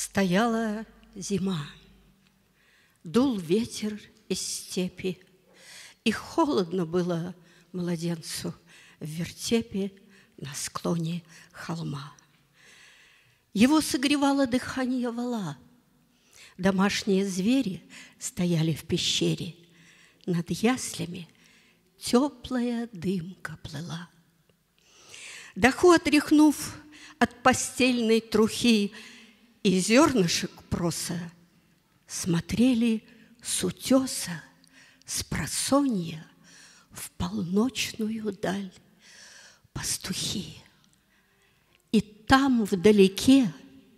Стояла зима, дул ветер из степи, и холодно было младенцу в вертепе на склоне холма. Его согревало дыхание вала. Домашние звери стояли в пещере. Над яслями теплая дымка плыла. Даху отряхнув от постельной трухи и зернышек проса, смотрели с утеса, с просонья в полночную даль пастухи. И там вдалеке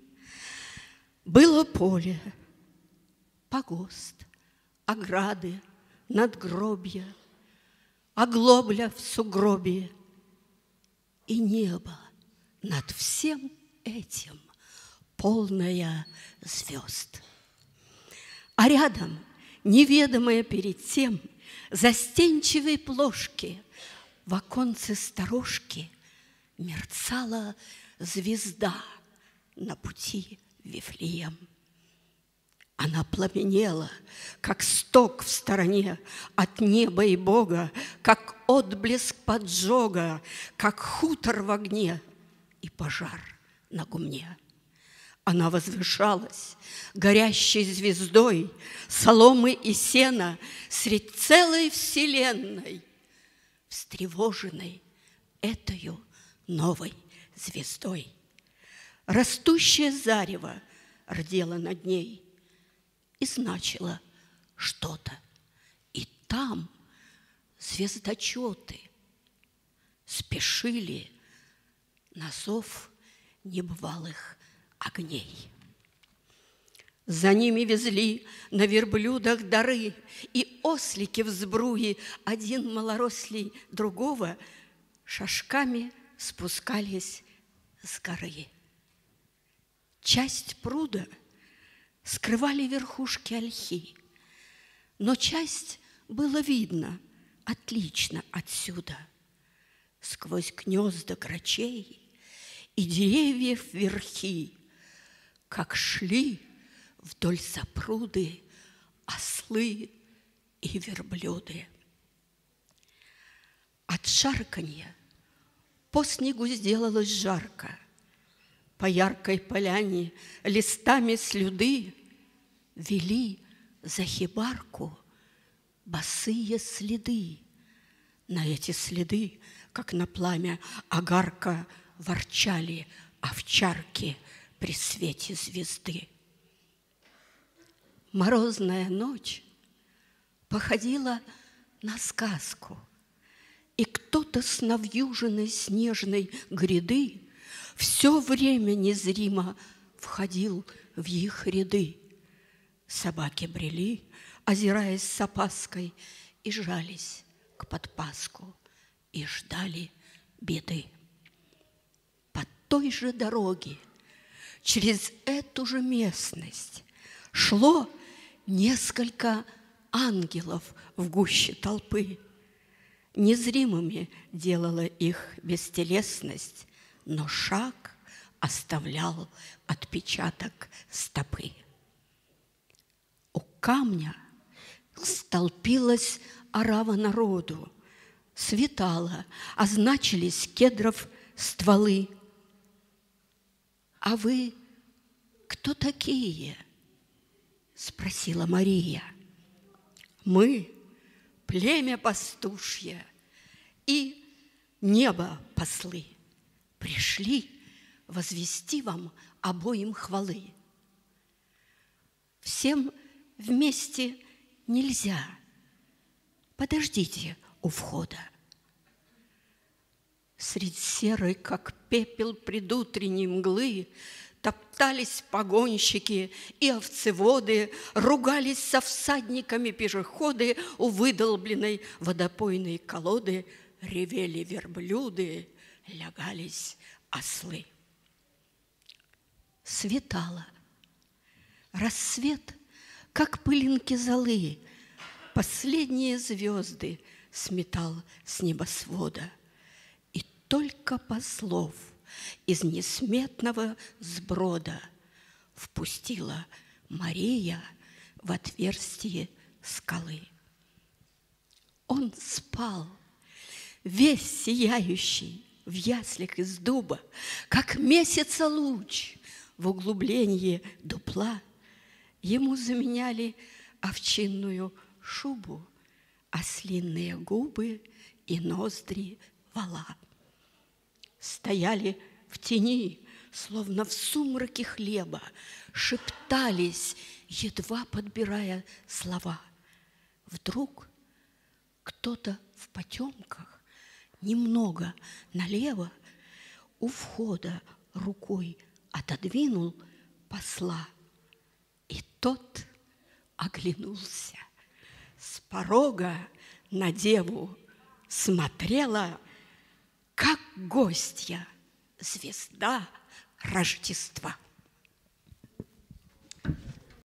было поле, погост, ограды, надгробья, оглобля в сугробе и небо над всем этим, полная звезд. А рядом, неведомая перед тем, застенчивой плошки в оконце сторожки мерцала звезда на пути в Вифлеем. Она пламенела, как сток в стороне от неба и Бога, как отблеск поджога, как хутор в огне и пожар на гумне. Она возвышалась горящей звездой соломы и сена средь целой вселенной, встревоженной этою новой звездой. Растущее зарево рдело над ней и значило что-то. И там звездочеты спешили на зов небывалых огней. За ними везли на верблюдах дары, и ослики в сбруе, один малорослей другого, шажками спускались с горы. Часть пруда скрывали верхушки ольхи, но часть было видно отлично отсюда. Сквозь гнезда грачей и деревьев верхи, как шли вдоль запруды ослы и верблюды. От шарканья по снегу сделалось жарко. По яркой поляне листами слюды вели за хибарку босые следы. На эти следы, как на пламя огарка, ворчали овчарки при свете звезды. Морозная ночь походила на сказку, и кто-то с навьюженной снежной гряды все время незримо входил в их ряды. Собаки брели, озираясь с опаской, и жались к подпаску, и ждали беды. По той же дороге, через эту же местность шло несколько ангелов в гуще толпы. Незримыми делала их бестелесность, но шаг оставлял отпечаток стопы. У камня столпилась орава народу, светало, означились кедров стволы. «А вы кто такие?» – спросила Мария. «Мы – племя пастушье и небо послы. Пришли возвести вам обоим хвалы. Всем вместе нельзя. Подождите у входа». Средь серой, как пепел предутренней мглы, топтались погонщики и овцеводы, ругались со всадниками пешеходы, у выдолбленной водопойной колоды ревели верблюды, лягались ослы. Светало. Рассвет, как пылинки золы, последние звезды сметал с небосвода. И только послов из несметного сброда впустила Мария в отверстие скалы. Он спал, весь сияющий, в яслях из дуба, как месяца луч в углублении дупла. Ему заменяли овчинную шубу, ослиные губы и ноздри вола. Стояли в тени, словно в сумраке хлеба, шептались, едва подбирая слова. Вдруг кто-то в потемках немного налево у входа рукой отодвинул посла, и тот оглянулся. С порога на деву смотрела, как гостья, звезда Рождества.